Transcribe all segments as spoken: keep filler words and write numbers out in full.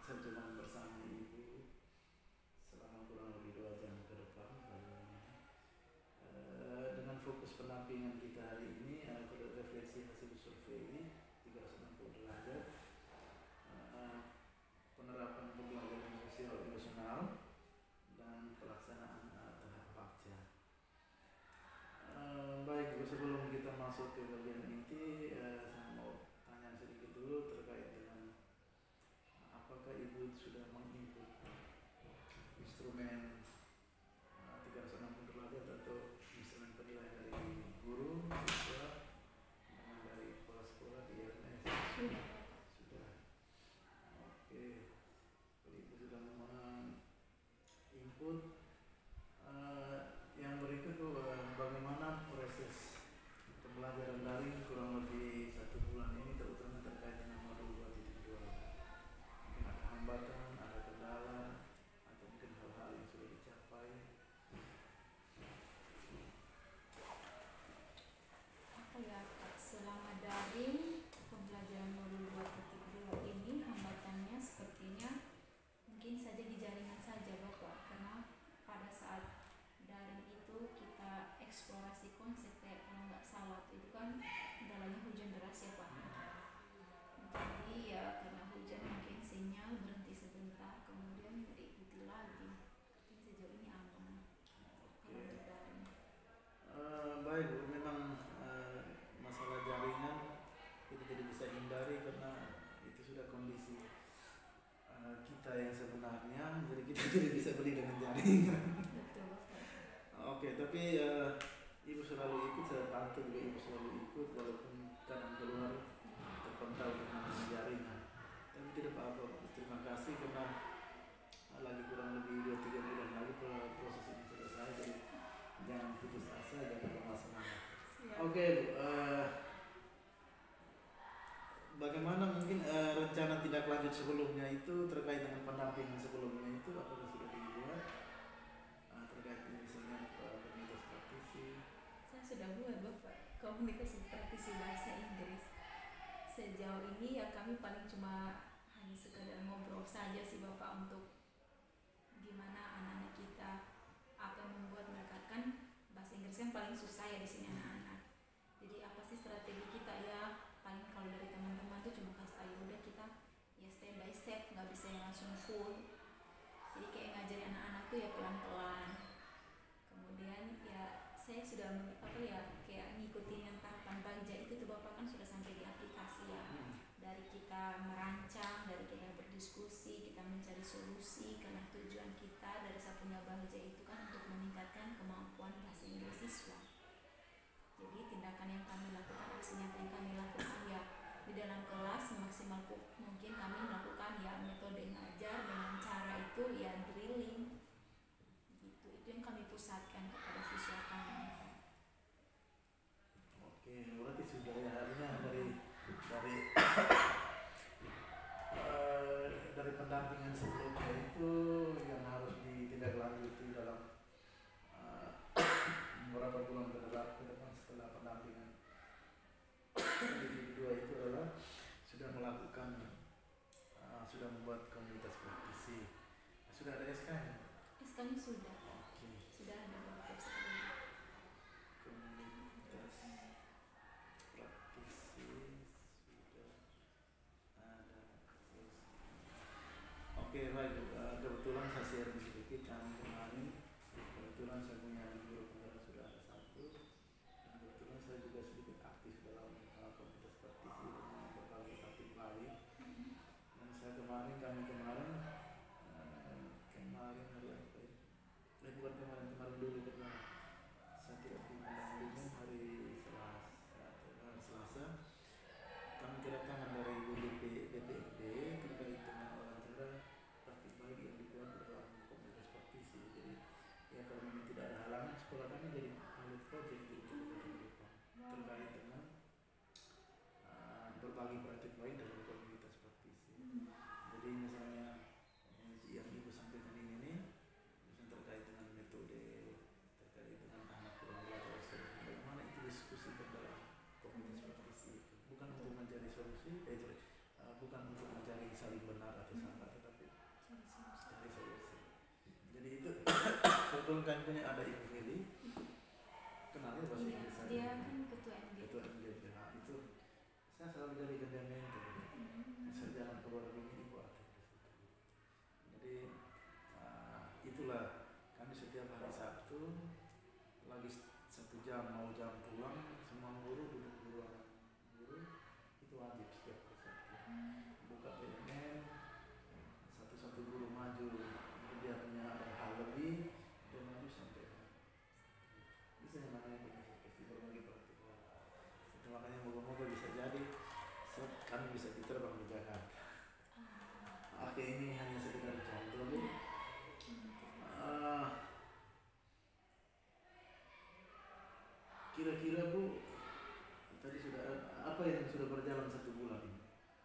saya cuma bersama ibu selama kurang lebih dua jam ke depan. Uh, dengan fokus pendampingan kita hari ini, uh, refleksi hasil survei ini tiga ratus enam puluh derajat, uh, penerapan pembelajaran sosial emosional dan pelaksanaan uh, tahap pasca. Uh, baik, sebelum kita masuk ke bagian inti, uh, saya mau tanya sedikit dulu terkait dengan uh, apakah ibu sudah menginput instrumen uh, tiga ratus enam puluh derajat atau instrumen penilaian dari guru, siswa, dan dari kepala sekolah di R N S? Sudah. Sudah. Oke. Jadi ibu sudah menginput. Uh, yang berikut uh, bagaimana proses pembelajaran daring kurang lebih satu bulan ini, terutama terkait dengan modul dua titik dua. Mungkin ada hambatan, ada kendala, atau mungkin hal-hal yang sudah dicapai. Apa ya, selama daring pembelajaran modul dua titik dua ini hambatannya sepertinya mungkin saja di jaringan saja Bapak, karena pada saat daring itu kita eksplorasi konsep, kayak kalau nggak salah itu kan kendalanya hujan deras ya Pak. Jadi ya karena hujan mungkin sinyal berhenti sebentar, kemudian diikuti lagi. Tapi sejauh ini aman. Kalau untuk daring. Uh, baik, memang uh, masalah jaringan itu tidak bisa hindari karena itu sudah kondisi uh, kita yang sebenarnya, jadi kita tidak bisa beli dengan jaringan. Betul Bapak. Oke, tapi uh, ibu selalu ikut, saya pantau juga ibu selalu ikut walaupun kadang keluar terpantau dengan jaringan. Tapi tidak apa-apa, terima kasih karena uh, lagi kurang lebih dua tiga bulan lagi proses ini selesai, jadi jangan putus asa, jangan lemah semangat. Oke, uh, bagaimana mungkin uh, rencana tindak lanjut sebelumnya itu terkait dengan pendampingan sebelumnya itu apakah sudah dibuat? Uh, terkait dengan misalnya uh, komunitas praktisi. Saya sudah buat Bapak, komunikasi praktisi bahasa Inggris. Sejauh ini ya kami paling cuma hanya sekedar ngobrol saja sih Bapak, untuk gimana anak-anak kita, apa yang membuat mereka, kan bahasa Inggris kan paling susah ya di sini anak-anak. Jadi apa sih strategi kita ya, paling kalau dari teman-teman tuh cuma kasih tahu udah kita ya step by step, nggak bisa yang langsung full. Jadi kayak ngajarin anak-anak tuh ya pelan-pelan. Kemudian ya saya sudah apa ya kayak ngikutin yang tahapan baja itu tuh Bapak, kan sudah sampai di aplikasi ya. Dari kita merancang, dari kita berdiskusi, kita mencari solusi, karena tujuan kita dari satunya baja itu kan untuk meningkatkan kemampuan bahasa Inggris siswa. Jadi tindakan yang kami lakukan, aksi nyata yang kami lakukan ya di dalam kelas semaksimal mungkin kami melakukan ya metode ngajar dengan cara itu ya drilling gitu. Itu yang kami pusatkan kepada siswa kami. Oke, berarti sudah ya harinya dari dari uh, dari pendampingan sebelumnya itu yang harus ditindaklanjuti dalam uh, beberapa bulan ke depan setelah pendampingan individu itu adalah sudah melakukan uh, sudah membuat komunitas praktisi. Sudah ada S K nya? S K nya sudah. Oke. Sudah ada beberapa sekali. Komunitas praktisi sudah ada. Oke, baik. Uh, kebetulan saya share sedikit kami kemarin. Kebetulan saya punya guru penggerak sudah ada satu. Dan kebetulan saya juga sedikit aktif dalam uh, komunitas praktisi dengan berbagai aktif lain. Dan saya kemarin kami kemarin uh, kemarin hari apa ya? Eh, bukan kemarin kemarin dulu karena saya tidak punya pendampingan hari Selasa. Hari Selasa kami kedatangan dari B P B P D terkait dengan wawancara praktik baik yang dibuat dalam komunitas praktisi. Jadi ya kalau memang tidak ada halangan, sekolah kami jadi pilot project di Kabupaten Jepang terkait dengan uh, berbagi praktik baik dalam komunitas praktisi. Jadi misalnya yang ibu sampaikan ini nih, misalnya terkait dengan metode, terkait dengan anak kurang belajar, bagaimana itu diskusikan dalam komunitas praktisi itu, bukan untuk mencari solusi, eh, sorry, uh, bukan untuk mencari saling benar atau salah, tetapi formalnya bahasa Iya, Inggris saja. dia kan ketua M G. Ketua M G P H itu saya selalu jadikan dia mentor. Hmm. Saya jalan keluar begini buat. Jadi uh, itulah kami setiap hari Sabtu lagi satu jam mau jam pulang semua guru duduk di ruangan guru itu wajib setiap hari Sabtu. Hmm. Buka P M N satu-satu guru maju dia punya ada hal lebih dia maju sampai bisa yang namanya festival bagi praktikal. Itu makanya moga-moga bisa jadi sebab kami bisa diterbang di Jakarta. Ah. Oke, ini hanya sekedar contoh Bu. Hmm. Uh, kira-kira Bu tadi sudah apa yang sudah berjalan satu bulan ini?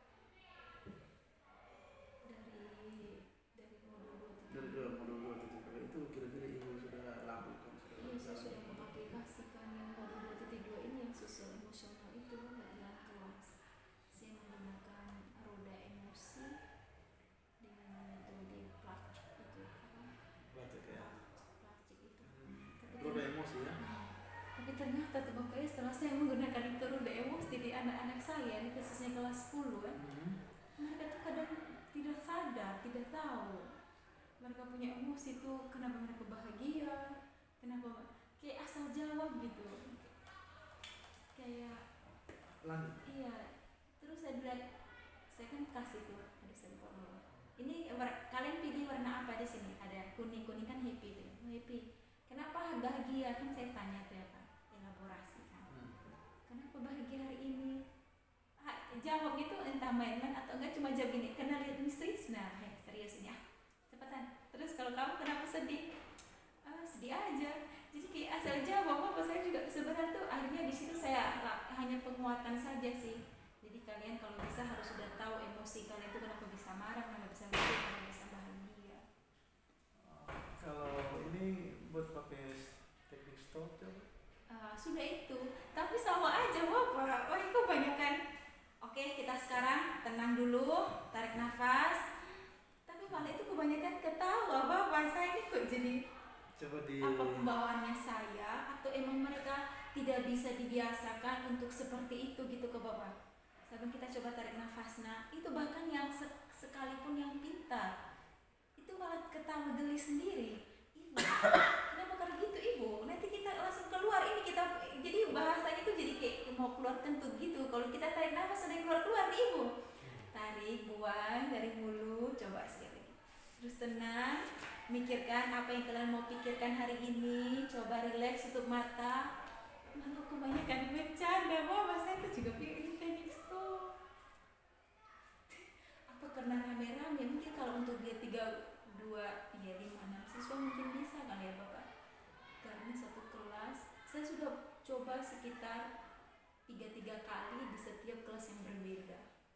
Dari dari modul dua Dari dua modul dua titik dua itu kira-kira Ibu sudah lakukan sudah Iya, saya berjalan? sudah mengaplikasikan yang modul dua titik dua ini yang sosial emosional itu nggak dalam kelas. Saya menggunakan roda emosi dengan metode Plachik itu apa? Batik ya. Plachik itu. Hmm. Tapi Roda ternyata, emosi ya. tapi ternyata tuh Bapak ya, setelah saya menggunakan itu roda emosi di anak-anak saya, ini khususnya kelas sepuluh kan, Hmm. mereka tuh kadang tidak sadar, tidak tahu mereka punya emosi tuh, kenapa mereka bahagia, kenapa kayak asal jawab gitu, kayak Lanjut. iya. Terus saya bilang, saya kan kasih tuh ada sampel ini war- kalian pilih warna apa di sini, ada kuning, kuning kan happy tuh, happy. Kenapa bahagia, kan saya tanya tuh ya Pak, elaborasi kan, Hmm. kenapa bahagia hari ini. Ha, jawab gitu entah main-main atau enggak, cuma jawab gini, karena lihat misteri. Nah, hei, serius ini ah, cepetan. Terus kalau kamu kenapa sedih? Ah, sedih aja. Jadi kayak asal jawab apa, saya juga sebenarnya tuh akhirnya di situ saya la- hanya penguatan saja sih. Jadi kalian kalau bisa harus sudah tahu emosi kalian itu kenapa bisa marah, kenapa bisa sedih, kenapa bisa bahagia. Kalau ini buat pakai teknik stop coba. Ah, sudah itu, tapi sama aja Bapak. Oh, itu banyak kan. Oke, kita sekarang tenang dulu, tarik nafas. Tapi malah itu kebanyakan ketawa Bapak. Saya ini kok jadi Coba di apa pembawaannya saya, atau emang mereka tidak bisa dibiasakan untuk seperti itu gitu ke Bapak. Sampai kita coba tarik nafas. Nah, itu bahkan yang se- sekalipun yang pintar itu malah ketawa geli sendiri. Ibu, kenapa kayak gitu Ibu? Nanti kita langsung keluar ini kita, jadi bahasanya itu jadi kayak mau keluar kentut gitu. Kalau kita tarik nafas ada yang keluar-keluar nih Ibu. Tarik, buang dari mulut, coba sekali lagi. Terus tenang, mikirkan apa yang kalian mau pikirkan hari ini. Coba rileks, tutup mata. Malah kebanyakan bercanda Bapak, saya tuh juga pilih teknik stop. Apa karena rame-rame, mungkin kalau untuk dia tiga, dua, ya lima, enam siswa mungkin bisa kali ya Bapak. Karena satu kelas, saya sudah coba sekitar tiga-tiga kali di setiap kelas yang berbeda.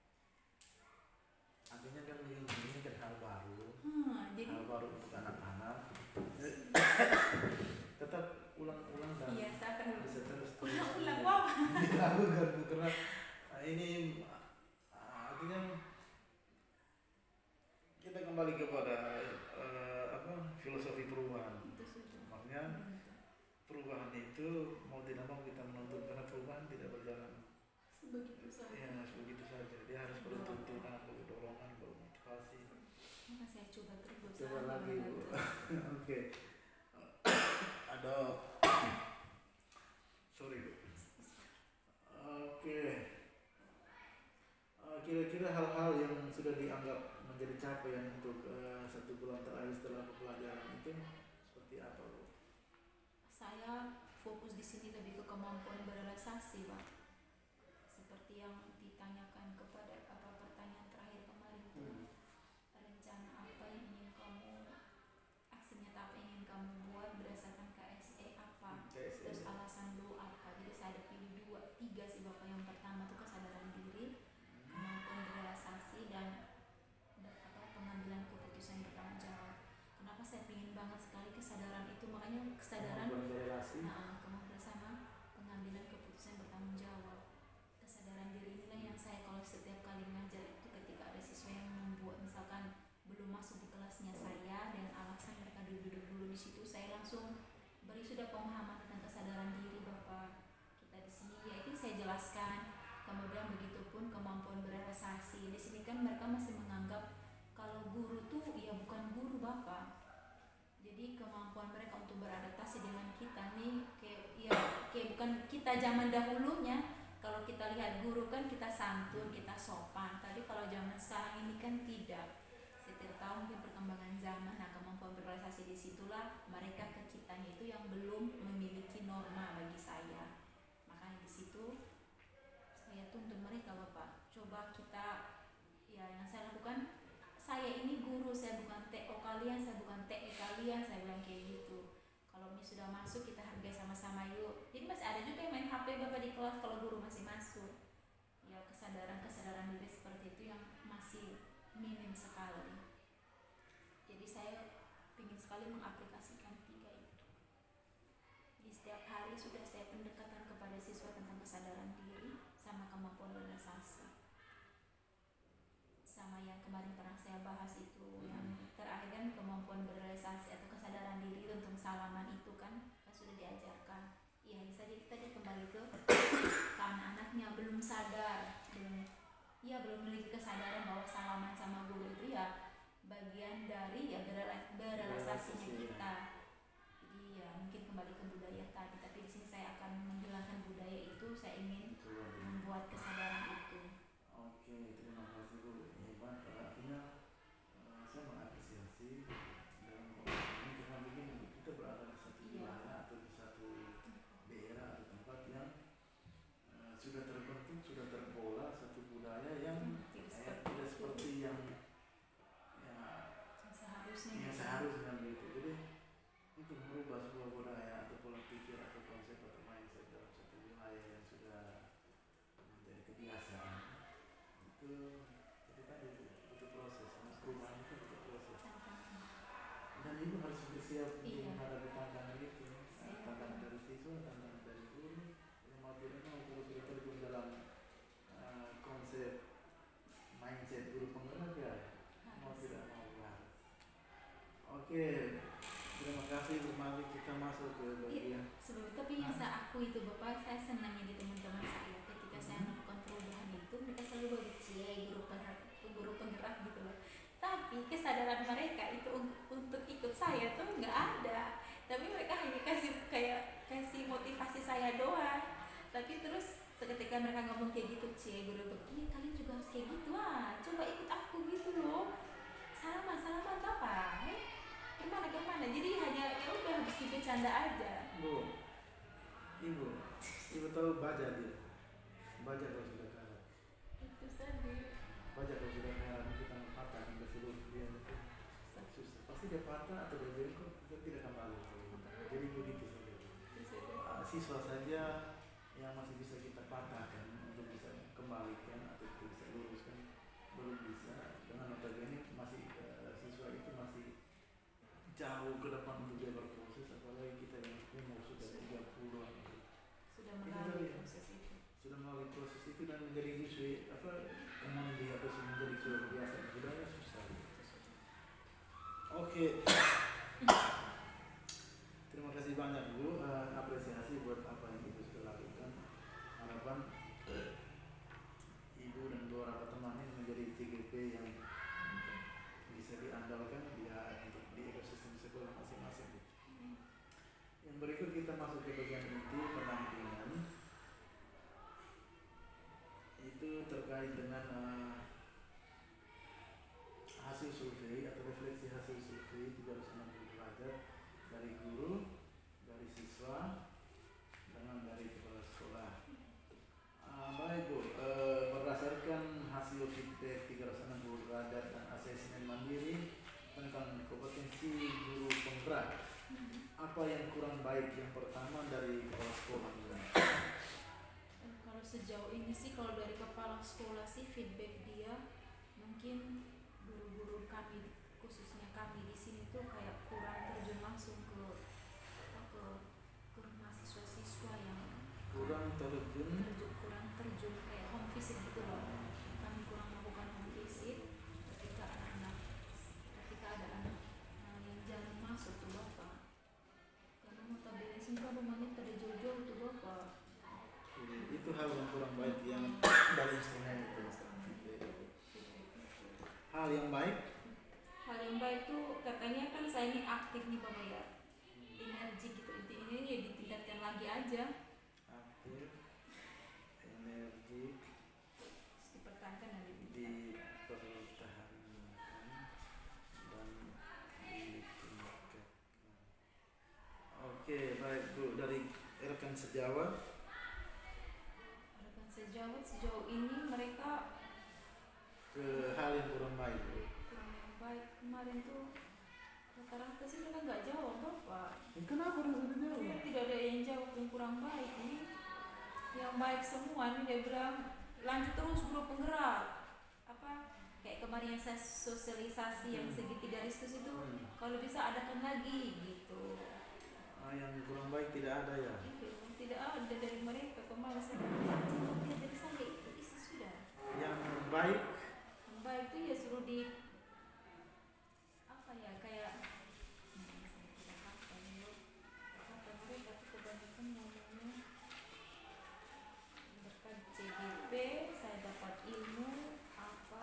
artinya kan ini, ini kan hal baru. Hmm, jadi Hal baru untuk anak-anak. Tetap ulang-ulang dan iya, saya akan bisa terus ulang-ulang Bapak. dilakukan karena nah, ini ah, artinya kita kembali kepada eh, apa filosofi perubahan. Itu sudah. Makanya perubahan itu mau tidak mau kita menuntut karena perubahan tidak berjalan Sebegitu saja. ya begitu saja. Dia harus perlu tuntunan, perlu dorongan, perlu motivasi. Maka saya coba terus Coba berusaha lagi Bu. mengenal. Oke. Ada sorry Bu. Oke. Eh, kira-kira hal-hal yang sudah dianggap menjadi capaian untuk eh, satu bulan terakhir setelah pembelajaran itu seperti apa Bu? Saya fokus di sini lebih ke kemampuan berrealisasi, Pak. Seperti yang ditanyakan kepada apa pertanyaan terakhir kemarin itu, Hmm. rencana apa yang ingin kamu, aksi nyata apa yang ingin kamu buat berdasarkan K S E apa, K S E. terus alasan lu apa. Jadi saya ada pilih dua, tiga sih Bapak. Yang pertama itu kesadaran diri, kemampuan berrealisasi, dan ber- apa, pengambilan keputusan bertanggung jawab. Kenapa saya ingin banget sekali kesadaran itu, makanya kesadaran Kemampuan berrelasi. nah, kemampuan sama pengambilan keputusan bertanggung jawab. jelaskan. Kemudian begitupun kemampuan beradaptasi. Di sini kan mereka masih menganggap kalau guru tuh ya bukan guru Bapak. Jadi kemampuan mereka untuk beradaptasi dengan kita nih kayak ya kayak bukan kita zaman dahulunya. Kalau kita lihat guru kan kita santun, kita sopan. Tapi kalau zaman sekarang ini kan tidak. Setiap tahun mungkin perkembangan zaman, nah kemampuan berorganisasi disitulah mereka ke kitanya itu yang belum memiliki norma bagi saya. Makanya di situ saya tuntut mereka Bapak, coba kita ya yang saya lakukan, saya ini guru, saya bukan T O kalian, saya bukan T E kalian, saya bilang kayak gitu. Kalau ini sudah masuk kita hargai sama-sama yuk. Jadi masih ada juga yang main H P Bapak di kelas kalau guru masih masuk. Ya kesadaran-kesadaran diri seperti itu yang masih minim sekali. Jadi saya ingin sekali mengaplikasikan tiga itu. Di setiap hari sudah saya pendekatan kepada siswa tentang kesadaran diri sama kemampuan beradaptasi. Sama yang kemarin pernah saya bahas itu, hmm. yang terakhir kan kemampuan beradaptasi atau kesadaran diri untuk salaman itu kan, kan sudah diajarkan. Iya, bisa jadi tadi kembali ke, ke anak-anaknya belum sadar, belum, ya belum memiliki kesadaran bahwa salaman sama guru itu ya bagian dari ya berrelasinya kita. Jadi ya mungkin kembali ke budaya tadi, tapi di sini saya akan menghilangkan budaya itu, saya ingin membuat kesadaran itu. Oke, terima kasih Bu. Hebat, artinya uh, saya mengapresiasi dalam konteks ini karena begini, kita berada di satu wilayah yeah. atau di satu daerah atau tempat yang uh, sudah terbentuk, sudah terpola satu budaya yang hmm, tidak seperti, seperti yang seharusnya yang seharusnya begitu. Jadi untuk merubah sebuah budaya atau pola pikir atau konsep atau mindset dalam satu wilayah yang sudah menjadi kebiasaan itu itu tadi butuh proses. Perubahan itu butuh proses. Dan ibu harus bersiap untuk menghadapi tantangan itu. Tantangan dari siswa, tantangan dari guru. Yang mau tidak mau guru sudah terjun dalam uh, konsep mindset guru penggerak ya. Mau tidak mau. Oke, terima kasih Bu Malik. Kita masuk ke bagian. Sebelum tapi yang saya aku itu Bapak, saya senangnya di teman-teman saya ketika saya melakukan perubahan itu mereka selalu berbicara guru penggerak, guru penggerak gitu loh. Tapi kesadaran mereka itu untuk ikut saya tuh nggak ada. Tapi mereka hanya kasih kayak kasih motivasi saya doang. Tapi terus seketika mereka ngomong kayak gitu, cie guru tuh, iya kalian juga harus kayak gitu ah, coba ikut aku gitu loh. Salaman, salaman Bapak. Eh? Kemana kemana jadi hanya ya udah habis bercanda aja. Bu, ibu, ibu tahu baja dia, baja kalau sudah kalah. Itu tadi. Baja kalau sudah kalah kita patah hingga seluruh dia itu susah. Pasti dia patah atau dia bengkok, dia tidak kembali. Jadi begitu saja. Uh, siswa saja yang masih bisa kita patahkan untuk bisa kembalikan atau bisa luruskan belum bisa. Dengan notabene masih uh, siswa itu masih jauh ke depan untuk dia berproses, apalagi kita yang umur sudah tiga puluh sudah melalui proses itu sudah melalui proses itu dan menjadi siswi apa kemana dia harus menjadi sudah biasa budaya susah. Oke, terima kasih banyak Bu, uh, apresiasi buat apa yang Ibu sudah lakukan. Harapan uh, Ibu dan beberapa teman ini menjadi T G P yang bisa diandalkan dia untuk di ekosistem sekolah masing-masing. Yang berikut kita masuk ke bagian inti pendampingan. Itu terkait dengan uh, hasil survei atau refleksi hasil survei tiga ratus enam puluh derajat dari guru, dari siswa, dengan dari kepala sekolah. Uh, baik Bu, uh, berdasarkan hasil feedback tiga ratus enam puluh derajat dan asesmen mandiri tentang kompetensi guru penggerak, apa yang kurang baik yang pertama dari kepala sekolah? Kalau sejauh ini sih kalau dari kepala sekolah sih feedback dia mungkin guru-guru kami khususnya kami di sini tuh kayak kurang terjun langsung ke ke ke mahasiswa-siswa yang kurang terjun terjun kurang terjun kayak home visit gitu loh. Kami kurang melakukan home visit ketika anak-anak ketika ada anak uh, yang jarang masuk tuh Bapak, karena notabene sih kan rumahnya pada jauh-jauh tuh Bapak. Itu hal yang kurang baik hal yang baik. Hal yang baik tuh katanya kan saya ini aktif nih Bapak ya, energi gitu, intinya ya ditingkatkan lagi aja, Aktif, energi, dipertahankan dan ditingkatkan. dipertahankan dan ditingkatkan. Oke, baik Bu, dari rekan sejawat. Rekan sejawat sejauh ini mereka Ke hal yang kurang baik Bu. kurang yang baik kemarin tuh rata-rata sih mereka nggak jawab Bapak. Eh, kenapa rasanya jawab? Iya, tidak ada yang jawab yang kurang baik ini, yang baik semua nih dia bilang lanjut terus bro penggerak, apa kayak kemarin yang saya sosialisasi yang Hmm. segitiga Ristus itu Hmm. kalau bisa adakan lagi gitu. Ah, yang kurang baik tidak ada ya. Itu tidak ada dari mereka kemarin saya bilang tidak dari saya itu isi sudah. Yang baik Yang baik itu ya suruh di apa ya kayak hmm, saya tidak apa ya kata mereka tuh kebanyakan ngomongnya berkat C G P saya dapat ilmu apa.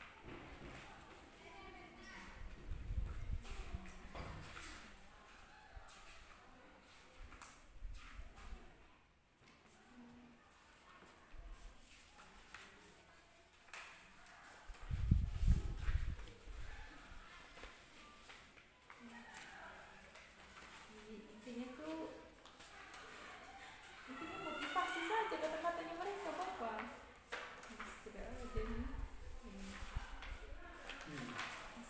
Intinya tuh intinya motivasi saja kata-katanya mereka Bapak. Tidak ada nih. Hmm. hmm. Masa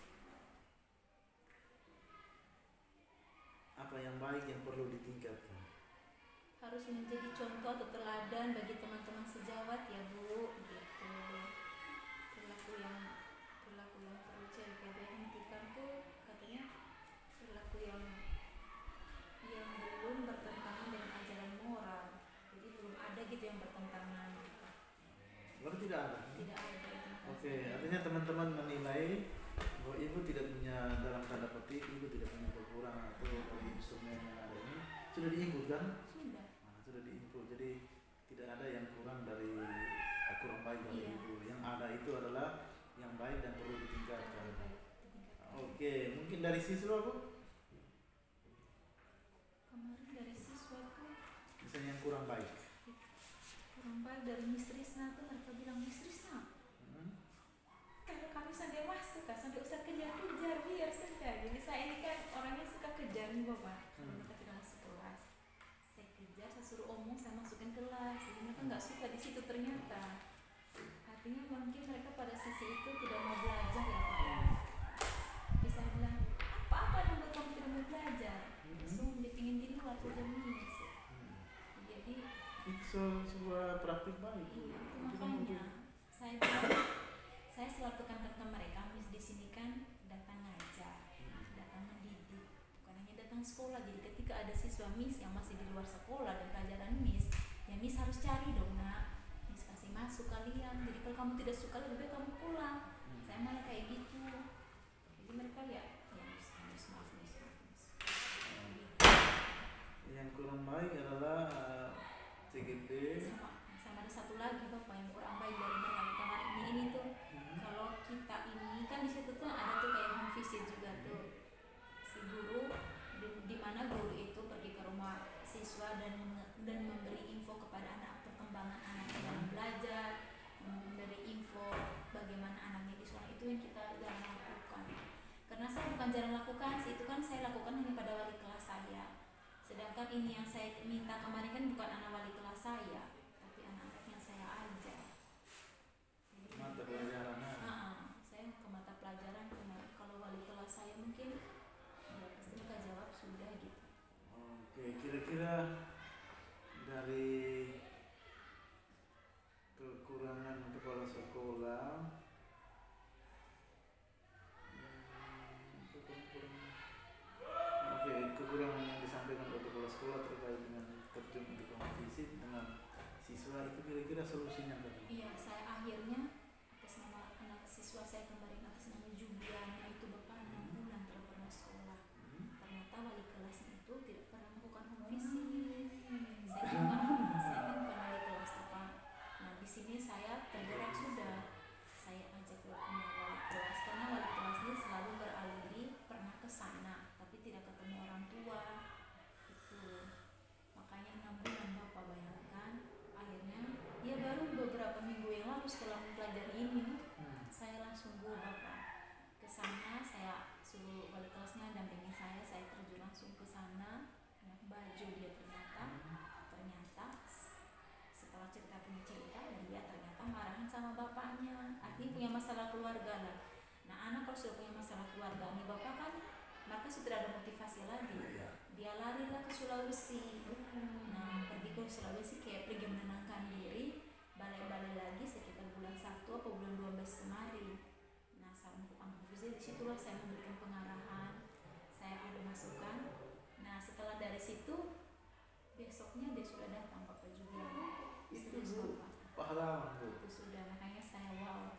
Apa yang baik yang perlu ditingkatkan? harus menjadi contoh atau teladan bagi teman-teman sejawat ya Bu gitu. Perilaku yang perilaku yang perlu C L P D hentikan tuh katanya perilaku yang yang belum bertentangan dengan ajaran moral, jadi belum ada gitu yang bertentangan gitu. Berarti tidak ada. Tidak ada itu. Oke, artinya teman-teman menilai bahwa ibu tidak punya, dalam tanda petik ibu tidak punya kekurangan atau dari instrumen yang ada ini sudah diinput kan? Sudah. Nah, sudah diinput, jadi tidak ada yang kurang dari eh, kurang baik dari Iya. ibu. Yang ada itu adalah yang baik dan perlu ditingkatkan. Lebih baik ditingkatkan. Oke, mungkin dari siswa Bu, Kemarin dari siswa tuh misalnya yang kurang baik. kurang baik dari Miss Trisna tuh mereka bilang Miss Trisna Hmm? kalau kami sampai masuk kan sampai usah kejar-kejar biar sudah. Jadi saya ini kan orangnya suka kejar nih Bapak. Kalau Hmm. mereka tidak masuk kelas, saya kejar, saya suruh omong, saya masukin kelas. Jadi mereka nggak suka di situ ternyata. Artinya mungkin mereka pada sisi itu tidak mau belajar ya Pak. Tapi saya bilang apa-apa yang membuat kamu tidak mau belajar. Hmm. Langsung dia pingin di luar saja Miss. Hmm. Jadi Itu se- sebuah praktik baik. Bu. iya, itu Itu kan makanya untuk- saya bilang, saya selalu tekankan ke mereka, Miss di sini kan datang ngajar, datang mendidik, bukan hanya datang sekolah. Jadi ketika ada siswa Miss yang masih di luar sekolah dan pelajaran Miss, ya Miss harus cari dong nak, Miss kasih masuk kalian. Jadi kalau kamu tidak suka lebih baik kamu pulang. Hmm. Saya malah kayak gitu. Jadi mereka ya, ya Miss, Miss maaf Miss, maaf Miss. Gitu. Yang kurang baik adalah uh, C G P. Sama, sama ada satu lagi Bapak yang kurang baik dari mereka kemarin ini ini tuh. Hmm. Kalau kita ini kan di situ tuh ada tuh kayak home visit juga tuh, si guru di, di mana guru itu pergi ke rumah siswa dan menge- dan memberi info kepada anak perkembangan anaknya dalam belajar, memberi info bagaimana anaknya di sekolah. Itu yang kita jarang lakukan. Karena saya bukan jarang lakukan sih, itu kan saya lakukan hanya pada wali kelas saya. Sedangkan ini yang saya minta kemarin kan bukan anak wali kelas saya, tapi anak-anak yang saya ajar. Jadi, Mata pelajaran. Ah, saya ke mata pelajaran kemarin. Kalau wali kelas saya mungkin ya pasti mereka jawab sudah gitu. Oke, kira-kira dari kekurangan kepala sekolah, hmm, kekurangan, oke, kekurangan yang disampaikan oleh kepala sekolah terkait dengan terjun untuk kompetisi dengan siswa itu kira-kira solusinya apa? Iya, saya akhirnya atas nama anak siswa saya kemarin atas nama Juliana itu Bapak enam bulan tidak pernah sekolah. Hmm? Ternyata wali kelasnya itu tidak pernah melakukan home visit. Saya kan bukan, saya kan bukan wali kelas Bapak. Nah di sini saya tergerak sudah. saya ajak bertemu wali kelas karena wali kelas ini selalu beralibi pernah ke sana tapi tidak ketemu orang tua itu. Makanya enam bulan Bapak bayangkan, akhirnya ya baru beberapa minggu yang lalu setelah mempelajari ini Hmm. saya langsung go Bapak ke sana. Saya suruh wali kelasnya dampingi saya saya terjun langsung ke sana. Anak baju dia ternyata ternyata setelah cerita punya cerita dia ternyata marahan sama bapaknya, artinya punya masalah keluarga lah. Nah anak kalau sudah punya masalah keluarga nih Bapak kan, maka sudah ada motivasi lagi, Iya. dia larilah ke Sulawesi. Nah pergi ke Sulawesi kayak pergi menenangkan diri, balai-balai lagi sekitar bulan satu atau bulan dua belas kemarin. Nah saat melakukan konfirmasi disitulah saya memberikan pengarahan, saya ada masukan. Nah setelah dari situ besoknya dia sudah datang Bapak juga. Itu Serius, Bu, Bapak. pahlawan Bu. Itu sudah, makanya saya wow.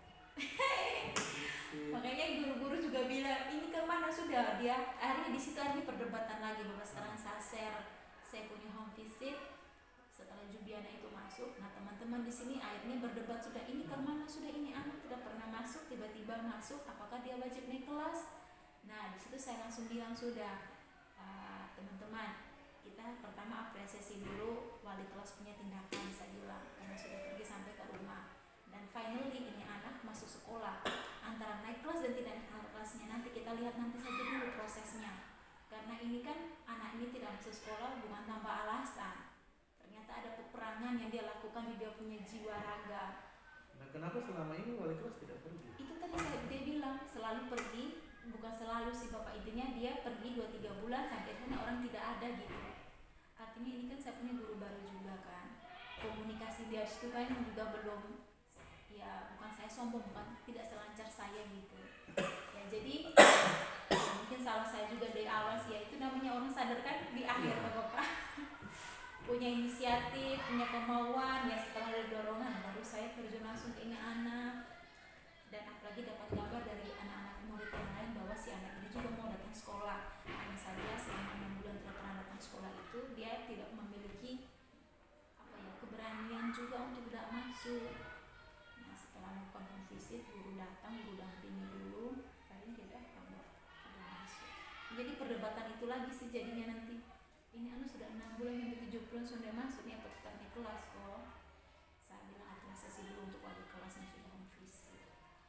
Itu Makanya guru-guru juga bilang ini kemana sudah dia. Akhirnya di situ akhirnya perdebatan lagi Bapak. Sekarang saya share, saya punya home visit setelah Jubiana itu masuk. Nah teman-teman di sini akhirnya berdebat sudah, ini kemana sudah, ini anak tidak pernah masuk tiba-tiba masuk, apakah dia wajib naik kelas? Nah di situ saya langsung bilang sudah, uh, teman-teman kita pertama apresiasi dulu wali kelas punya tindakan, saya bilang, karena sudah pergi sampai ke rumah. Dan finally ini anak masuk sekolah, antara naik kelas dan tidak naik kelasnya nanti kita lihat nanti saja dulu prosesnya. Karena ini kan anak ini tidak masuk sekolah bukan tanpa alasan, ternyata ada peperangan yang dia lakukan di dia punya jiwa raga. Nah kenapa selama ini wali kelas tidak pergi? Itu tadi saya dia bilang selalu pergi, bukan selalu sih Bapak, intinya dia pergi dua tiga bulan sampai akhirnya orang tidak ada gitu. Artinya ini kan saya punya guru baru juga kan, komunikasi dia itu kan juga belum, ya bukan saya sombong, bukan tidak selancar saya gitu ya. Jadi ya mungkin salah saya juga dari awal sih ya, itu namanya orang sadar kan di akhir Bapak. Punya inisiatif, punya kemauan, ya setelah ada dorongan baru saya terjun langsung ke ini anak. Dan apalagi dapat kabar dari anak-anak murid yang lain bahwa si anak ini juga mau datang sekolah. Hanya saja selama enam bulan tidak pernah datang sekolah itu dia tidak memiliki apa ya keberanian juga untuk tidak masuk. Nah setelah melakukan home visit, guru datang, guru dampingi dulu, paling dia datang sudah masuk. Jadi perdebatan itu lagi sih jadinya nanti. Ini anu sudah enam bulan sampai tujuh bulan sudah masuk nih, apa tetap di kelas kok. Saya bilang apresiasi dulu untuk wali kelas yang sudah home visit.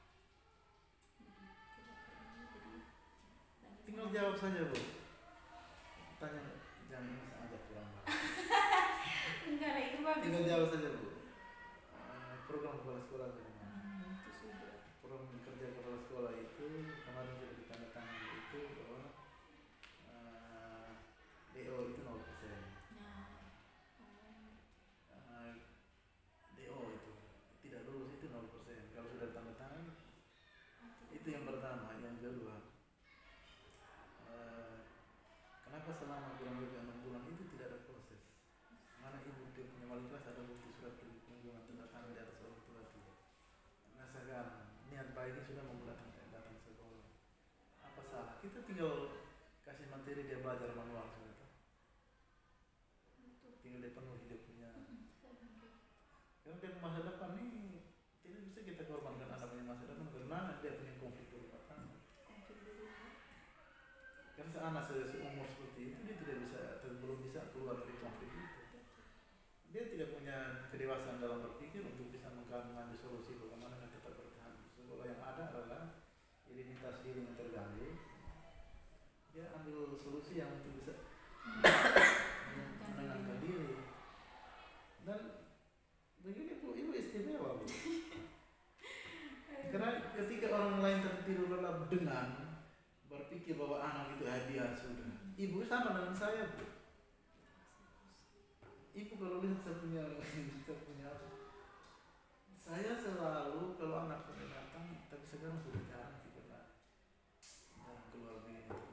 Tinggal jawab saja Bu. Tanya jangan saja kurang marah. Enggak lah itu bagus. Tinggal jawab saja Bu. Uh, program kepala sekolah tadi. Hmm, itu sudah. Program kerja kepala sekolah itu kemarin sudah ditandatangani itu bahwa uh, D O itu nol persen. Nah, Uh, D O itu tidak lulus itu nol persen. Kalau sudah tanda tangan itu yang pertama. Yang kedua, uh, kenapa selama kurang lebih enam bulan itu tidak ada proses? Mana ibu dia punya wali kelas ada bukti surat kunjungan tanda tangan di atas orang tua itu. Nah sekarang niat baiknya sudah membulatkan datang sekolah. Apa salah? Kita tinggal kasih materi dia belajar manual sudah. Tinggal dia penuhi dia punya. Karena dia masa depan ini tidak bisa kita korbankan anak punya masa depan karena dia punya konflik di rumah tangga. Karena anak seumur seperti itu dia tidak bisa atau belum bisa keluar dari konflik itu. Dia tidak punya kedewasaan dalam berpikir untuk bisa mengambil solusi bagaimana dengan tetap bertahan. Sekolah yang ada adalah identitas diri yang terganggu. Dia ambil solusi yang untuk bisa menenangkan diri. Dan begini Bu, ibu istimewa Bu. Karena ketika orang lain tertidur lelap dengan berpikir bahwa anak itu hadiah sudah, ibu sama dengan saya Bu. Ibu kalau lihat saya punya, saya punya apa? Saya selalu kalau anak sudah datang, tapi sekarang sudah jarang sih karena jarang keluar begini terus.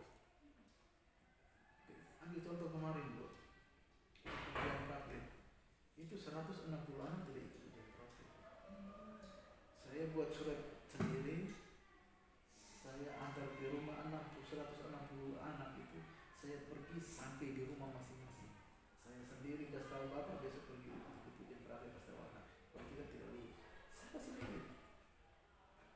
Ambil contoh kemarin Bu, ujian praktek itu seratus enam puluh anak tidak ikut ujian praktek. Saya buat surat sendiri, saya antar di rumah enam puluh, seratus enam puluh anak itu, saya pergi sampai di rumah masing-masing. Saya sendiri kasih tahu bapak besok pergi ikut ujian praktek kasih tahu anak. Kalau tidak tidak lulus, saya sendiri.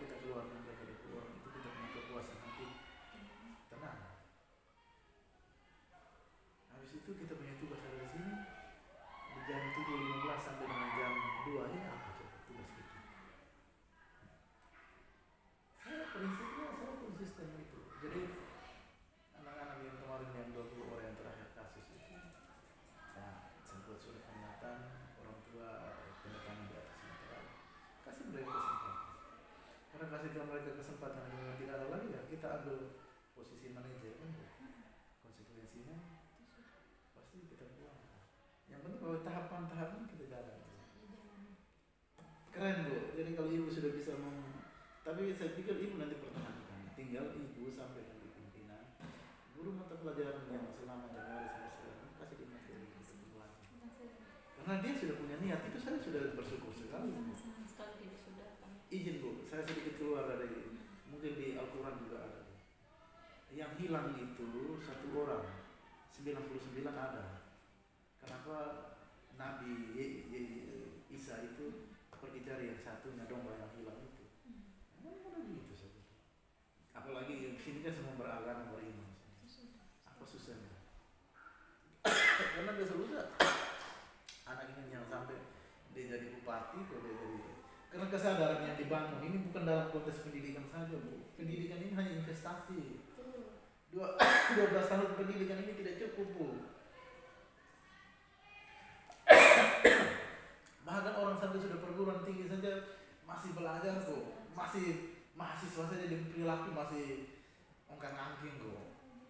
kita keluarkan mereka dari keluar itu kita punya kepuasan hati, tenang. Habis itu kita punya tugas ada di sini di jam tujuh lima belas sampai dengan jam dua ini apa coba tugas kita? Saya prinsipnya saya konsisten itu. Jadi anak-anak yang kemarin yang dua puluh orang yang terakhir kasus itu, nah saya buat surat peringatan orang tua penekanan di atas mereka, kasih mereka kesempatan. Karena kasih ke mereka kesempatan dengan tidak ada lagi ya kita ambil posisi manajer kan, konsekuensinya pasti kita buang. Yang penting bahwa tahapan-tahapan kita jalan. Keren Bu. Jadi kalau ibu sudah bisa mem, tapi saya pikir ibu nanti pertahankan. Tinggal ibu sampaikan di pimpinan guru mata pelajaran yang selama Januari sampai sekarang kasih di materi kesimpulan. Karena dia sudah punya niat itu saya sudah bersyukur sekali. Senang sekali dia sudah kan. Izin Bu, saya sedikit keluar dari mungkin di Al-Quran juga ada. Yang hilang itu satu orang, sembilan puluh sembilan ada. Kenapa Nabi Ye- Ye- Isa itu pergi cari yang satunya domba yang hilang itu? Mana gitu saja. Apalagi yang sini kan semua beragama beriman. Apa susahnya? Karena biasa lusa anak ini yang sampai dia jadi bupati, dia jadi karena kesadaran yang dibangun ini bukan dalam konteks pendidikan saja Bu. Pendidikan ini hanya investasi. Dua, dua belas tahun pendidikan ini tidak cukup Bu. Bahkan orang sampai sudah perguruan tinggi saja masih belajar kok, masih mahasiswa saja di perilaku masih ongkang-angking kok.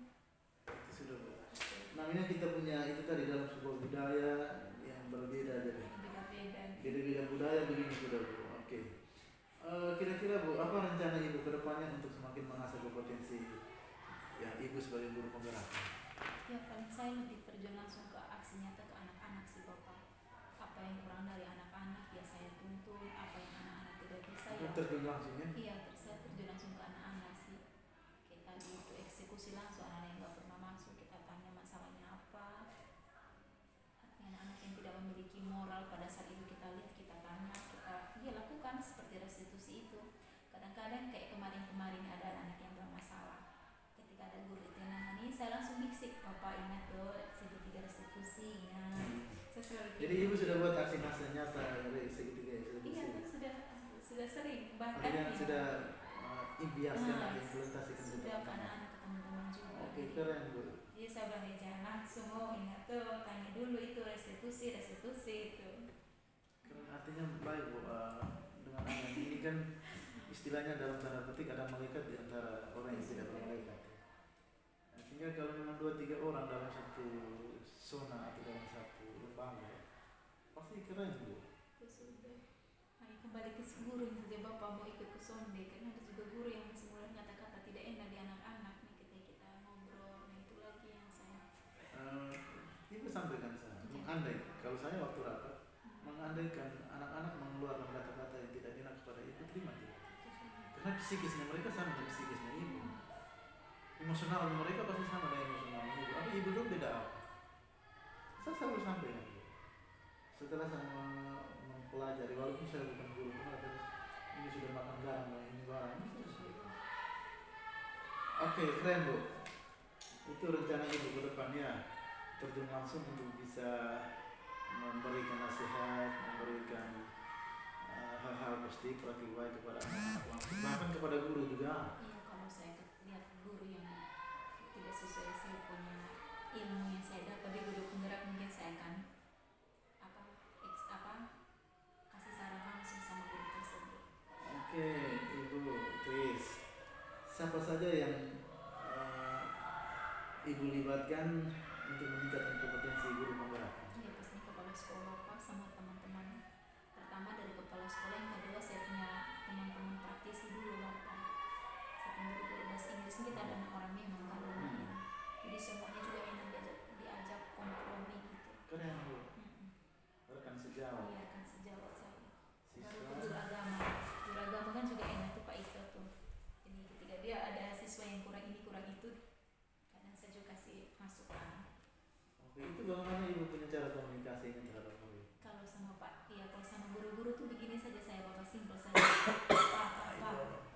Itu sudah Bu. Namanya kita punya itu tadi dalam sebuah budaya yang berbeda jadi. Beda-beda budaya begini sudah Bu. Oke. Uh, kira-kira Bu, apa rencana Ibu ke depannya untuk semakin mengasah kompetensi ya Ibu sebagai guru penggerak? Ya paling saya lebih terjun langsung ke aksi nyata ke anak-anak sih Bapak. Apa yang kurang dari anak-anak ya saya tuntun, apa yang anak-anak tidak bisa ya. Terjun langsung ya? Iya, terus saya terjun langsung ke anak-anak sih. Kita itu eksekusi langsung anak yang nggak pernah masuk, kita tanya masalahnya apa. Anak-anak yang tidak memiliki moral pada saat itu kita lihat, kita tanya, kita ya lakukan seperti restitusi itu. Kadang-kadang kayak kemarin-kemarin ada anak yang bermasalah. Ketika ada guru itu yang nangani, saya langsung biksik, Bapak ingat tuh segitiga restitusi, ingat. Jadi Ibu sudah buat aksi nyata dari segitiga restitusi? Iya, kan sudah sudah sering bahkan ya, ya, sudah uh, imbiaskan nah, implementasikan sudah ke anak-anak ke teman-teman juga. Oke, keren Bu. Jadi saya bilang ya jangan langsung, oh ingat tuh tanya dulu itu restitusi restitusi itu. Keren, artinya baik Bu. Uh, dengan adanya ini kan istilahnya dalam tanda petik ada malaikat di antara orang yang tidak bermalaikat. Nah, sehingga kalau memang dua tiga orang dalam satu zona atau dalam satu lembaga pasti keren Bu. Itu sudah. Nah, kembali ke guru yang saja Bapak mau ikut ke sonde karena ada juga guru yang masih mulai kata-kata tidak enak di anak-anak nih ketika kita ngobrol. Nah itu lagi yang saya. Uh, Ibu sampaikan saya mengandai kalau saya waktu rapat hmm. mengandaikan anak-anak mengeluarkan kata-kata yang tidak enak kepada ibu terima tidak? Karena psikisnya mereka sama dengan psikisnya ibu. Emosional mereka pasti sama dengan emosional ibu. Tapi ibu dulu beda apa? Saya selalu sampaikan. Setelah saya mempelajari, walaupun saya bukan guru, ini sudah makan garam, ini barang. Oke, keren Bu. Itu rencana ibu ke depannya terjun langsung untuk bisa memberikan nasihat, memberikan uh, hal-hal positif bagi baik kepada anak-anak langsung, bahkan kepada guru juga. Iya, kalau saya lihat guru yang tidak sesuai saya punya ilmu yang saya dapat di guru penggerak mungkin saya akan apa ex, apa kasih saran langsung sama guru tersebut. Oke, Ibu Tris, siapa saja yang uh, Ibu libatkan untuk meningkatkan kompetensi guru penggerak? Iya, pasti kepala sekolah Pak sama teman-teman. Pertama dari kepala sekolah, yang kedua saya punya teman-teman praktisi dulu Bapak. Saya punya guru bahasa Inggris, kita ada anak orang memang kan hmm. Jadi semuanya juga enak diajak, diajak kompromi gitu. Keren Bu. Hmm. Rekan sejawat. Iya, rekan sejawat saya. Siswa. Lalu guru agama, guru agama kan juga enak tuh Pak Ika tuh. Jadi ketika dia ada siswa yang kurang ini kurang itu, kadang saya juga kasih masukan. Oke, itu bagaimana Ibu punya cara komunikasinya terhadap murid? Kalau sama Pak, iya kalau sama guru-guru tuh begini saja saya Bapak simpel saja. Pak, Pak, Pak.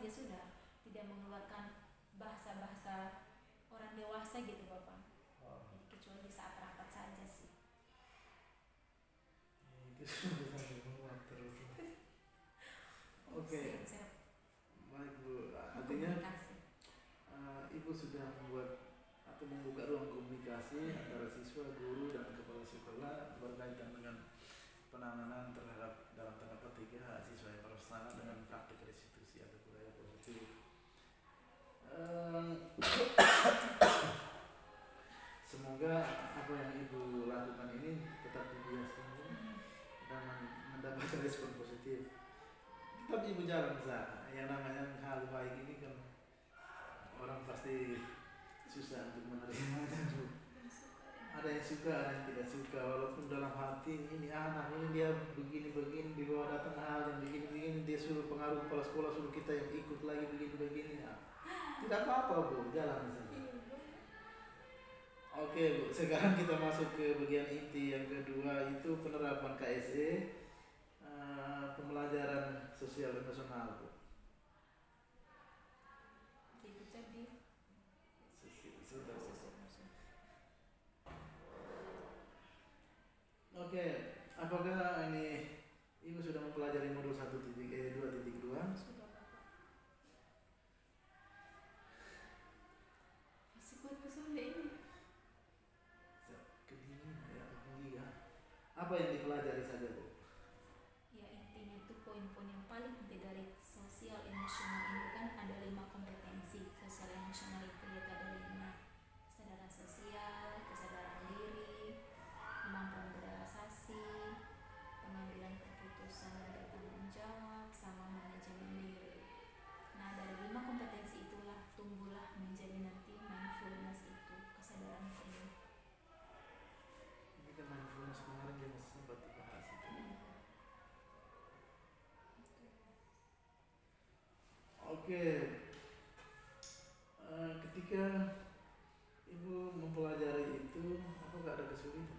saja sudah, tidak mengeluarkan bahasa-bahasa orang dewasa gitu Bapak. Oh, Jadi kecuali di saat rapat saja sih. itu sudah sampai menguat terus. Oke, Siap-siap baik Bu. Artinya komunikasi. uh, Ibu sudah membuat atau membuka ruang komunikasi antara siswa, guru, dan kepala sekolah berkaitan dengan penanganan terhadap dalam tanda petik ya siswa yang bersalah dengan praktik restitusi atau budaya positif. Um, semoga apa yang Ibu lakukan ini tetap dibiasakan dan mendapatkan respon positif. Tapi Ibu jarang bisa, yang namanya hal baik ini kan orang pasti susah untuk menerimanya. Ada yang suka, ada yang tidak suka, walaupun dalam hati ini anak ini dia begini-begini, dibawa datang hal yang begini-begini, dia suruh pengaruh kepala sekolah suruh kita yang ikut lagi begini-begini. Nah, tidak apa-apa Bu, jalan saja. Oke Bu, sekarang kita masuk ke bagian inti yang kedua, itu penerapan K S E, uh, pembelajaran sosial emosional Bu. Itu tadi Sudah. proses emosi. Oke, apakah ini Ibu sudah mempelajari modul satu titik eh dua titik dua? Sudah Bapak. Masih kuat kesulitan ini. Kedinginan ya, iya. Apa yang dipelajari saja Bu? Ya intinya itu poin-poin yang paling penting dari sosial emosional ini kan ada lima kompetensi. Sosial emosional itu yaitu ada lima: kesadaran sosial, kesadaran diri, kemampuan beradaptasi, pengambilan keputusan dan bertanggung jawab, sama manajemen diri. Nah dari lima kompetensi itulah tumbuhlah menjadi nanti mindfulness itu, kesadaran ini. Ini kan mindfulness kemarin yang sempat dibahas itu. Oke, uh, ketika Ibu mempelajari itu, apakah ada kesulitan?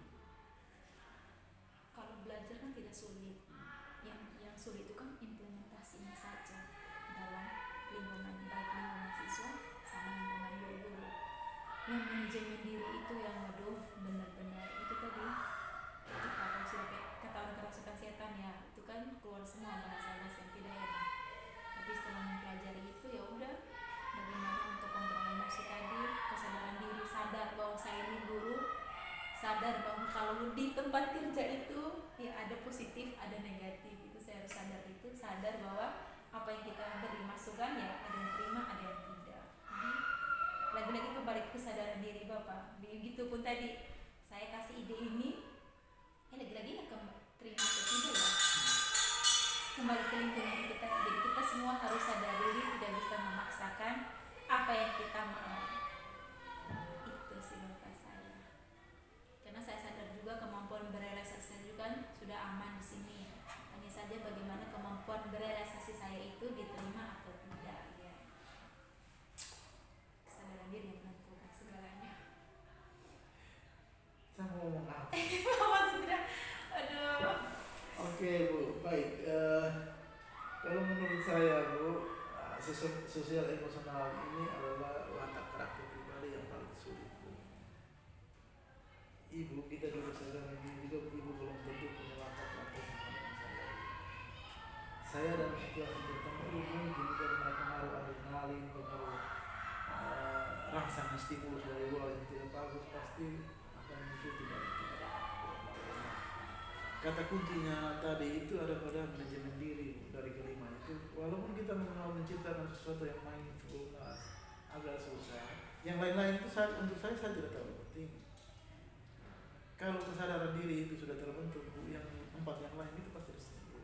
Kalau belajar kan tidak sulit, yang yang sulit itu kan implementasinya saja dalam lingkungan, baik lingkungan siswa sama lingkungan guru-guru. Yang manajemen diri itu yang waduh benar-benar itu tadi kita kalau sudah kayak kata orang kerasukan setan ya, itu kan keluar semua bahasa-bahasa yang tidak enak. Tapi setelah mempelajari itu ya udah bagaimana untuk kontrol emosi tadi, kesadaran diri, sadar bahwa saya ini guru, sadar bahwa kalau di tempat kerja itu ya ada positif ada negatif, itu saya harus sadar itu, sadar bahwa apa yang kita beri masukan ya ada yang terima ada yang tidak. Jadi lagi-lagi kembali ke kesadaran diri Bapak. Begitupun tadi saya kasih ide ini ya lagi-lagi ya ke- terima atau tidak ya kembali ke lingkungan itu tadi. Jadi kita semua harus sadar diri, tidak bisa memaksakan apa yang kita mau. Itu sih Bapak saya. Karena saya sadar juga kemampuan berealisasi juga kan sudah aman di sini. Hanya saja bagaimana kemampuan berealisasi saya itu diterima atau tidak ya. Kesadaran diri yang menentukan segalanya. Saya mau ngomong apa? Masih tidak. Aduh. Oke Bu, baik. Uh, kalau menurut saya Bu, uh, sosial, sosial emosional ini adalah watak karakter pribadi yang paling sulit Bu. Ibu kita dulu sekarang ini juga Ibu belum tentu punya watak karakter sama dengan saya. Saya dalam situasi tertentu mungkin karena pengaruh adrenalin, pengaruh uh, rangsang stimulus dari luar yang tidak bagus pasti akan muncul tidak tidak. Kata kuncinya tadi itu ada pada manajemen diri dari kelima itu. Walaupun kita mau menciptakan sesuatu yang mindfulness agak susah, yang lain-lain itu saya, untuk saya saya tidak terlalu penting. Kalau kesadaran diri itu sudah terbentuk, Bu, yang empat yang lain itu pasti disebut.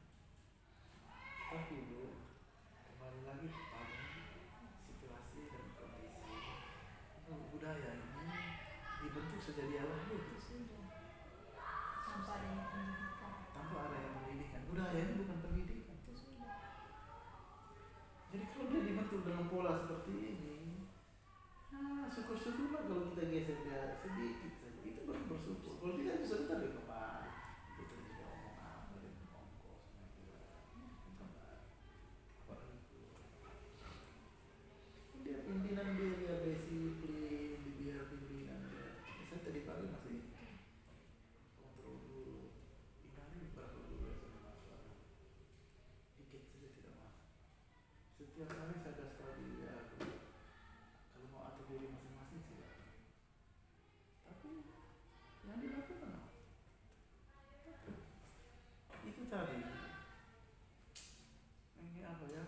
Tapi Bu, kembali lagi pada situasi dan kondisi. Budaya ini dibentuk sejak dia lahir. Itu sudah tanpa adanya pendidikan. Tanpa ada yang pendidikan. Budaya ini bukan pendidikan. Itu sudah. Jadi kalau dia dibentuk dengan pola seperti ini, ah, syukur-syukurlah kalau kita geser dia sedikit saja. Itu baru bersyukur. Kalau tidak bisa kita dia kembali. Itu terjadi omong apa dengan ongkos. Kembali. Apa itu? tadi ini apa ya,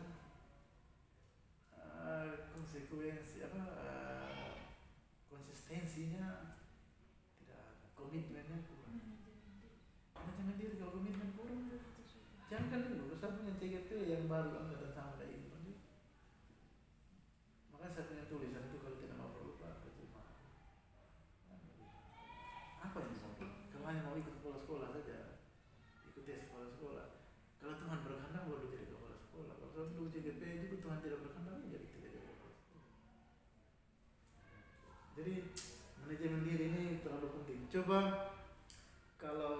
uh, konsekuensi apa uh, konsistensinya tidak ada, komitmennya kurang. Manajemen diri, kalau komitmen kurang, jangan kan dulu saya punya C G T yang baru angkatan sama kayak ini. Makanya saya punya tulisan itu, kalau tidak mau berubah percuma. Apa yang bisa? Kalau hanya mau ikut sekolah-sekolah saja, ikuti sekolah-sekolah. Kalau Tuhan berkehendak baru jadi kepala sekolah. Kalau saya dulu C G P juga Tuhan tidak berkehendak jadi tidak jadi kepala sekolah. Jadi manajemen diri ini terlalu penting. Coba kalau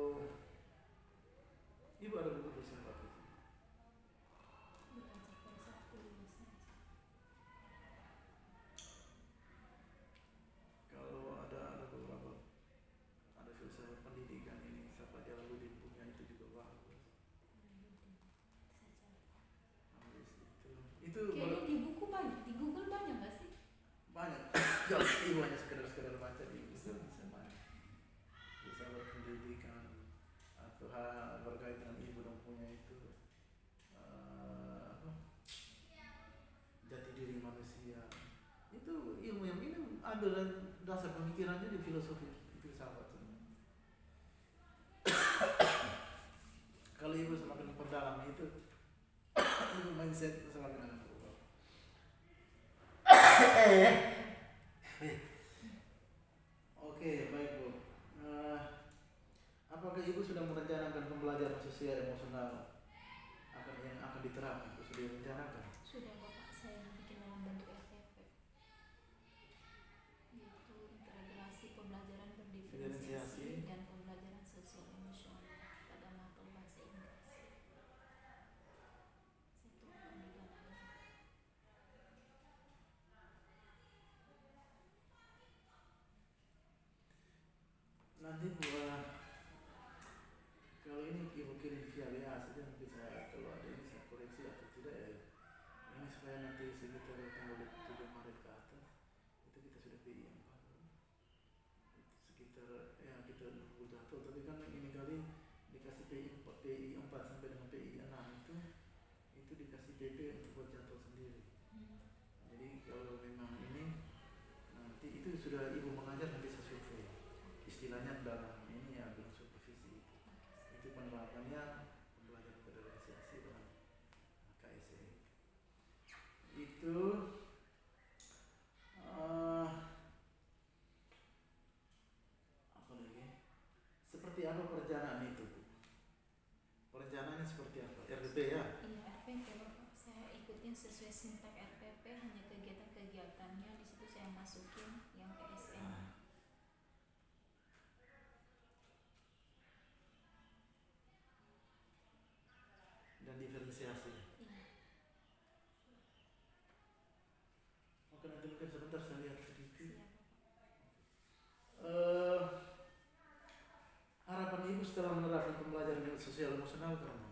ibu ada buku tulisan apa? Kalau ada ada beberapa, ada filsafat pendidikan ini, siapa Jalaluddin punya itu juga bagus. Habis itu, itu kayaknya di buku banyak, di Google banyak nggak sih? banyak. Kalau ibu hanya sekedar-sekedar baca di bisa bisa banyak. Filsafat pendidikan atau hal berkaitan dengan ibu dong punya itu uh, apa? Jati diri manusia. Itu ilmu yang ini ada dan dasar pemikirannya di filosofi filsafat. Kalau ibu semakin perdalam itu, ibu mindset semakin akan berubah. Oke, baik Bu. Uh, apakah ibu sudah merencanakan pembelajaran sosial emosional akan yang akan diterapkan? Ibu sudah merencanakan? Sudah Bapak, saya bikin dalam bentuk R P P. Yaitu integrasi pembelajaran berdiferensiasi dan pembelajaran sosial emosional pada mapel bahasa Inggris. Saya tuangkan di dalamnya. Nanti buat kalau ini ibu kirim via W A saja, nanti saya kalau ada ini saya koreksi atau tidak ya. Ini supaya nanti sekitar tanggal tujuh Maret ke atas itu kita sudah P I empat. Sekitar ya kita nunggu jatuh, tapi kan ini kali dikasih P I empat, P I empat sampai dengan P I enam itu itu dikasih P P untuk buat jadwal sendiri. Hmm. Jadi kalau memang ini nanti itu sudah ibu mengajar, nanti saya survei. Istilahnya dalam ini ya bilang supervisi itu. Itu penerapannya pembelajaran berdiferensiasi dengan K S E. Itu uh, apa lagi? Seperti apa perencanaan itu, Bu? Perencanaannya seperti apa? R D P ya? Iya, R P P Bapak. Saya ikutin sesuai sintak R P P, hanya kegiatan-kegiatannya di situ saya masukin yang P S M. Nah, dan diferensiasi. Iya. Oke, nanti mungkin sebentar saya lihat sedikit. Siap. Uh, harapan ibu setelah menerapkan pembelajaran sosial emosional karena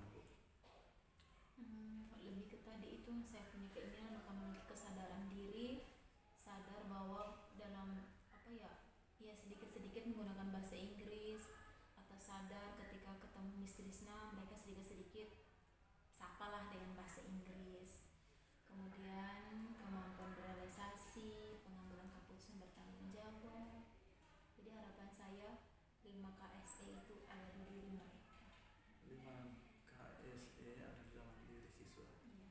Hmm, lebih ke tadi itu saya punya keinginan akan memiliki kesadaran diri, sadar bahwa dalam apa ya, ya sedikit-sedikit menggunakan bahasa Inggris, atau sadar ketika ketemu Miss Trisna mereka sedikit-sedikit sapalah dengan bahasa Inggris. Kemudian kemampuan berealisasi, pengambilan keputusan bertanggung jawab. Jadi harapan saya lima K S E itu ada di diri mereka. lima K S E ada di dalam diri siswa. Iya.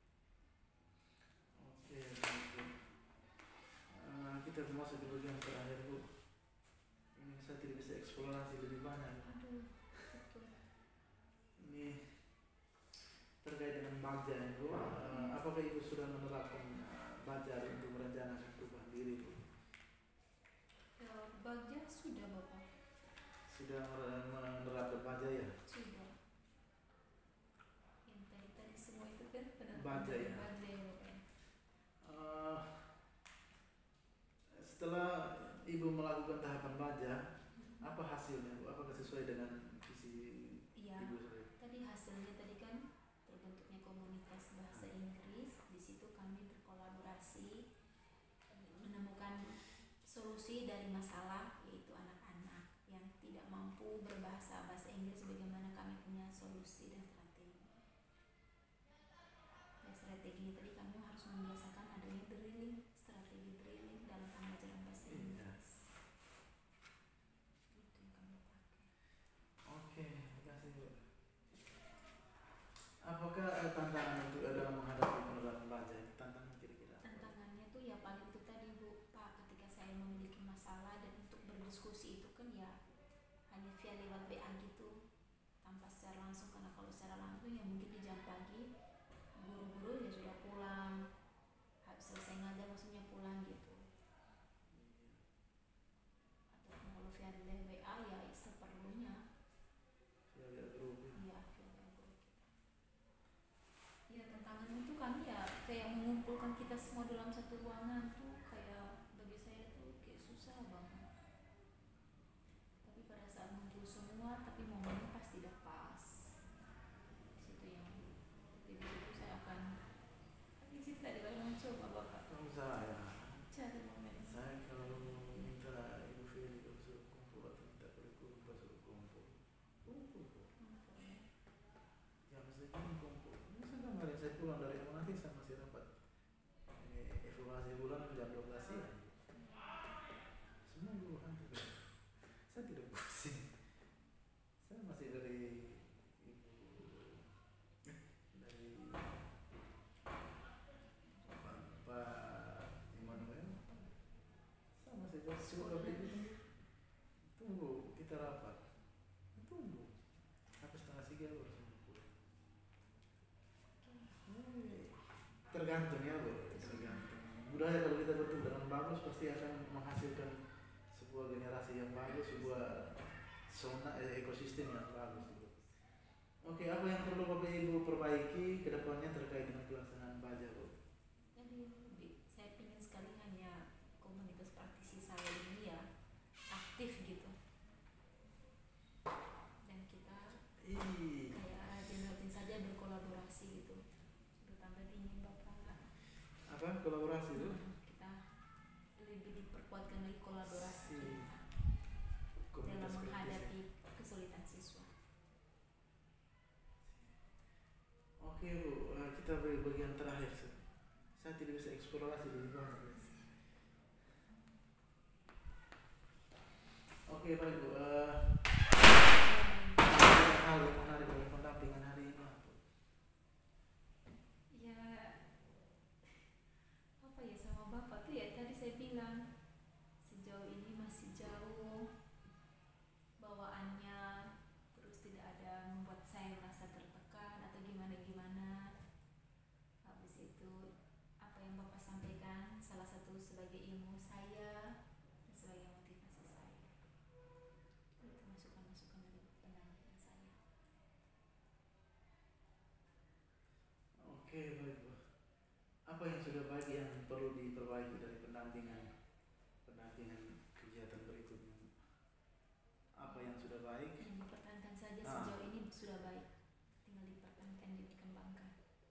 Oke, baik, Bu. Uh, kita masuk di bagian terakhir, Bu. Ini saya tidak bisa eksplorasi lebih banyak. Aduh, betul. Ini terkait dengan baja, Bu. Uh, apakah ibu sudah menerapkan uh, baja untuk merencanakan perubahan diri, Bu? Ya, Bagja sudah Bapak. Sudah menerapkan baja ya? Sudah. Yang tadi-tadi semua itu kan benar Baja ya? Baja ya Bapak. Uh, setelah ibu melakukan tahapan baja, apa hasilnya, Bu? Apakah sesuai dengan visi Iya. ibu saya? Tadi hasilnya tadi kan terbentuknya komunitas bahasa Inggris. Di situ kami berkolaborasi menemukan solusi dari masalah, yaitu anak-anak yang tidak mampu berbahasa bahasa Inggris. Bagaimana kami punya solusi strategi tadi kami harus membiasakan adanya drilling, strategi drilling dalam pembelajaran bahasa Iya. Inggris. Itu yang kami pakai. Oke, terima kasih Bu. Apakah eh, tantangan untuk eh, dalam menghadapi penerapan baja ini tantangan kira-kira? apa? Tantangannya tuh ya paling itu tadi Bu, Pak, ketika saya memiliki masalah dan untuk berdiskusi itu kan ya hanya via lewat W A gitu, tanpa secara langsung, karena kalau secara langsung ya mungkin di jam pagi guru-guru ya sudah pulang, habis selesai ngajar maksudnya pulang gitu. Ataupun kalau via W A ya seperlunya. Ya, ya, grup. Iya, via grup kita. Ya tantangan itu kami ya kayak mengumpulkan kita semua dalam satu ruangan tuh kayak bagi saya tuh kayak susah banget. Tapi pada saat ngumpul semua tapi momennya pas tidak pas. Di situ yang di situ saya akan di situ tadi baru mencoba Bapak Kalau saya, cari momen. saya kalau minta Ibu Feli kalau suruh kumpul atau minta kurikulum pas suruh kumpul, kumpul Bu. Ya maksudnya kan kumpul. Ini kemarin saya pulang dari M A T saya masih dapat ini evaluasi bulanan jam dua belas siang. Semua guru hampir. Saya tidak pusing. Saya masih dari Ibu dari Pak Immanuel. Saya masih bersyukur begini. Tunggu kita rapat. Tunggu. Sampai setengah tiga baru semua pulang. Eh, Tergantung ya Bu, tergantung. Budaya kalau kita betul dengan bagus pasti akan menghasilkan sebuah generasi yang bagus, sebuah zona eh, ekosistem yang bagus. Bu. Oke, apa yang perlu Bapak Ibu perbaiki ke depannya terkait dengan pelaksanaan baja Bu? Jadi bi- saya ingin sekali hanya komunitas praktisi saya ini ya aktif gitu, dan kita Ih, kayak rajin-rajin saja berkolaborasi gitu. Sudah tambah dingin Bapak. apa kolaborasi itu? Kita lebih diperkuatkan lagi kolaborasi Si kita dalam komunitas menghadapi praktisi. kesulitan siswa. Oke Bu, eh, kita beri bagian terakhir. Su. Saya tidak bisa eksplorasi di bawah. Oke baik Bu, eh, hal yang menarik dari pendampingan hari ini apa? Ya apa ya sama Bapak tuh ya tadi saya bilang sejauh ini masih jauh bawaannya, terus tidak ada membuat saya merasa tertekan atau gimana-gimana. Habis itu apa yang Bapak sampaikan salah satu sebagai ilmu saya dan sebagai motivasi saya. Itu masukan-masukan dari pendampingan saya. Oke baik Bu. Apa yang sudah baik yang perlu diperbaiki dari pendampingan pendampingan kegiatan berikutnya? Apa yang sudah baik? Yang dipertahankan saja Ah. sejauh ini sudah baik, tinggal dipertahankan dan dikembangkan.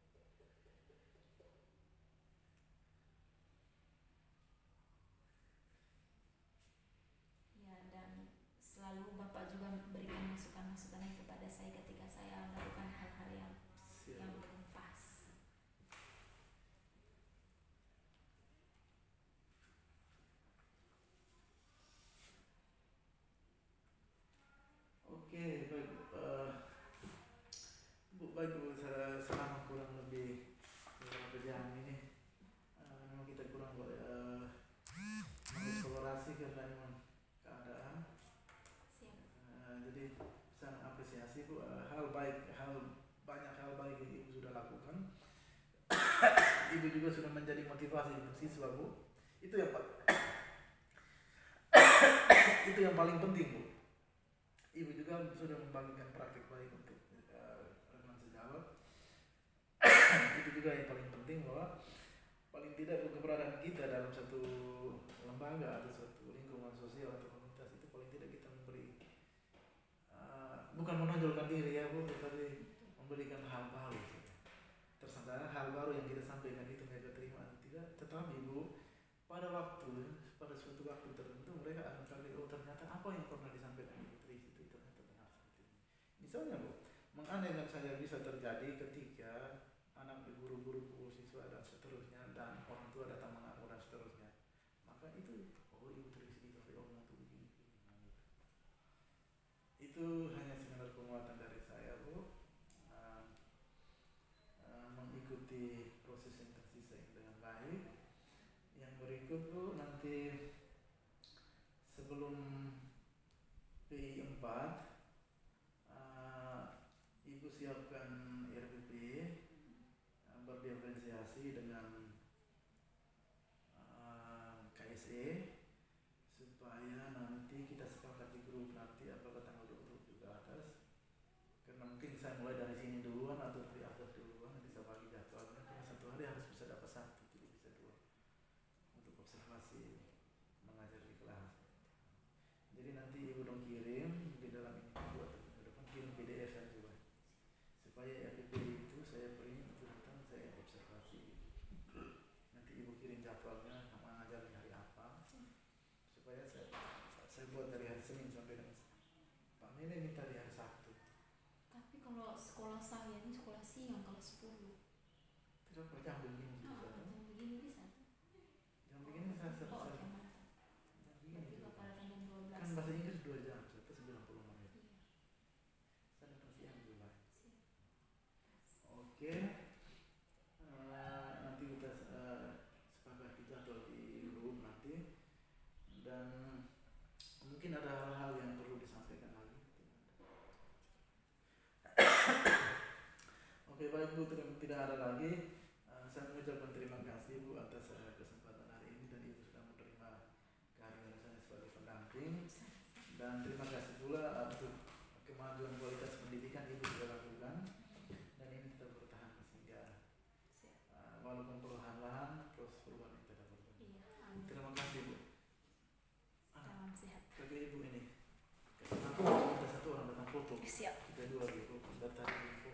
Ya, dan selalu Bapak juga berikan masukan-masukan kepada saya ketika saya melakukan hal-hal yang yang Siap. belum pas. Oke baik Bu. Eh, Bu baik Bu, saya selama kurang lebih beberapa jam ini eh, memang kita kurang eh, mengeksplorasi karena memang keadaan. Siap. Eh, jadi saya mengapresiasi Bu eh, hal baik, hal banyak hal baik yang Ibu sudah lakukan. Ibu juga sudah menjadi motivasi untuk siswa Bu. Itu yang pa- itu yang paling penting Bu. Ibu juga sudah membagikan praktik baik untuk uh, rekan sejawat. Itu juga yang paling penting bahwa paling tidak keberadaan kita dalam satu lembaga atau suatu lingkungan sosial atau komunitas itu paling tidak kita memberi uh, bukan menonjolkan diri ya Bu, tetapi memberikan hal baru. Tersadar hal baru yang kita sampaikan itu mereka terima atau tidak, tetapi Bu pada waktu pada suatu waktu tertentu mereka akan kali oh ternyata apa yang pernah disampaikan Ibu Tri itu ternyata benar seperti ini. Misalnya Bu, mengandaikan saja bisa terjadi ketika anak diburu-buru pukul siswa dan seterusnya, dan orang tua datang mengamuk dan seterusnya, maka itu oh ibu terisi dari orang itu begini, begini. Itu hanya sekedar penguatan dari saya, Bu. Nah, uh, mengikuti proses yang tersisa ini dengan baik. Yang berikut, Bu, nanti sebelum P I empat uh, Ibu siapkan R P P uh, berdiferensiasi dengan uh, K S E supaya nanti kita sepakat di grup nanti apakah tanggal dua puluh tujuh ke atas, karena mungkin saya mulai dari sini duluan atau dari atas duluan, nanti saya bagi jadwalnya, karena satu hari harus bisa dapat satu, jadi bisa dua untuk observasi mengajar di kelas. Jadi nanti ibu dong kirim di dalam ini buat ke depan, kirim P D F saya juga supaya R P P itu saya print, itu datang saya observasi. Nanti ibu kirim jadwalnya mengajar hari apa supaya saya saya buat dari hari Senin sampai dengan Pak Mene minta di hari Sabtu. Tapi kalau sekolah saya ini sekolah siang kalau sepuluh. Tidak perlu jam begini Oh, bisa, jam begini bisa tuh. jam begini saya Oh, selesai. oke, mantap. Jam begini Berarti juga. Bapak datang jam dua belas. Kan bahasa Inggris dua jam, itu sembilan puluh menit. Iya. Saya datang siang juga. Siap. Oke. Uh, nanti kita uh, sepakati jadwal di grup nanti, dan mungkin ada hal-hal yang perlu disampaikan lagi. Oke, baik Bu, tidak ada lagi. Uh, saya mengucapkan terima kasih Bu atas uh, kesempatan hari ini, dan Ibu sudah menerima kehadiran saya sebagai pendamping, dan terima kasih pula uh, untuk kemajuan kualitas pendidikan Ibu sudah lakukan, dan ini kita bertahan sehingga uh, walaupun perlahan-lahan terus perubahan itu dapat berjalan. Iya, amin. Terima kasih Bu. Salam sehat. Bagi Ibu ini, aku minta satu orang datang foto, Siap. kita dua gitu, data info.